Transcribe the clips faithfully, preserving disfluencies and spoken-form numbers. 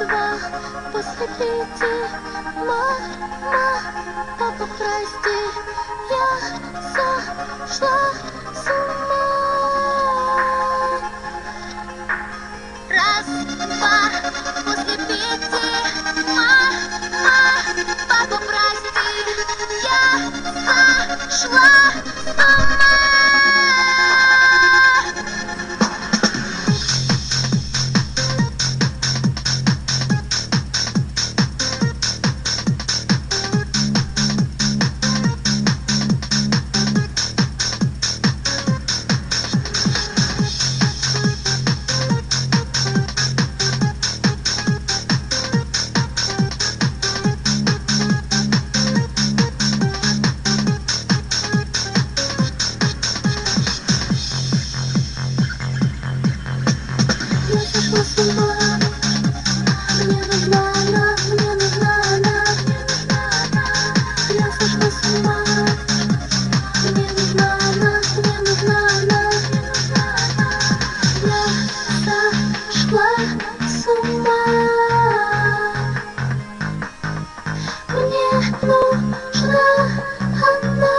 два после пяти. Мама, папа, прости, я сошла с ума. Раз, два после пяти. Мама, папа, прости, я сошла с ума. Мне нужна она, мне нужна она. Я сошла с ума. Мне нужна она, мне нужна она. Я сошла с ума. Мне нужна она.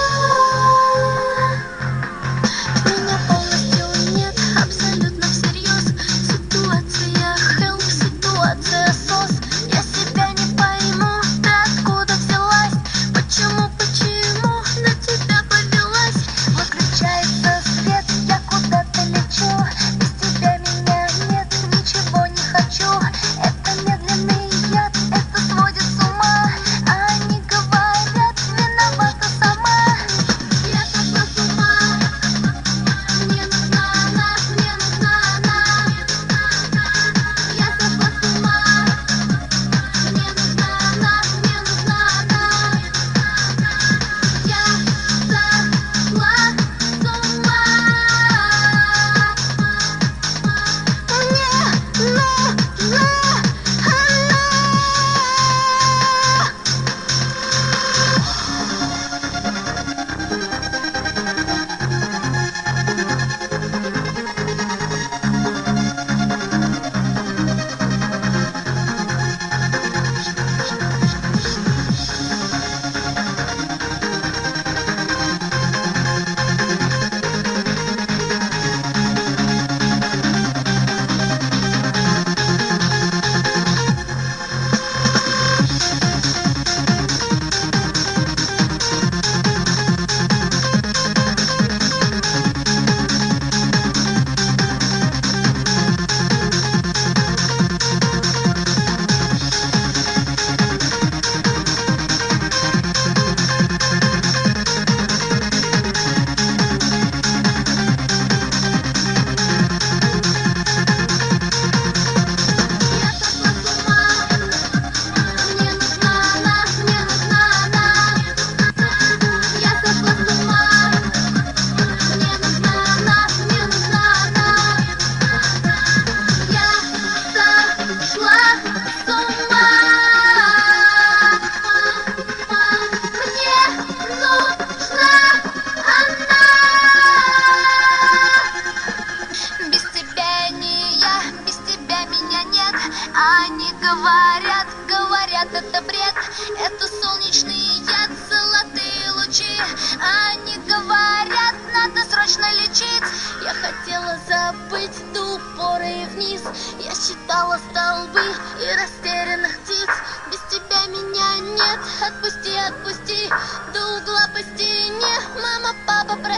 Меня полностью нет, абсолютно всерьез. Ситуация help, ситуация сос. Я себя не пойму, ты откуда взялась? Почему, почему на тебя повелась? Выключается свет, я куда-то лечу. Без тебя меня нет, ничего не хочу. Это медленный яд, это сводит с ума. А они говорят, виновата сама. Я сошла с ума. Мне нужна она, мне нужна она. Я сошла с ума. Мне нужна она, мне нужна она. Я сошла с ума. Мне нужна она. Без тебя не я, без тебя меня нет. Они говорят, говорят, это бред. Это солнечный яд, золотые лучи. Они говорят, надо срочно лечить. Я хотела забыть до упора и вниз. Я считала столбы и растерянных птиц. Без тебя меня нет, отпусти, отпусти. До угла по стене, мама, папа,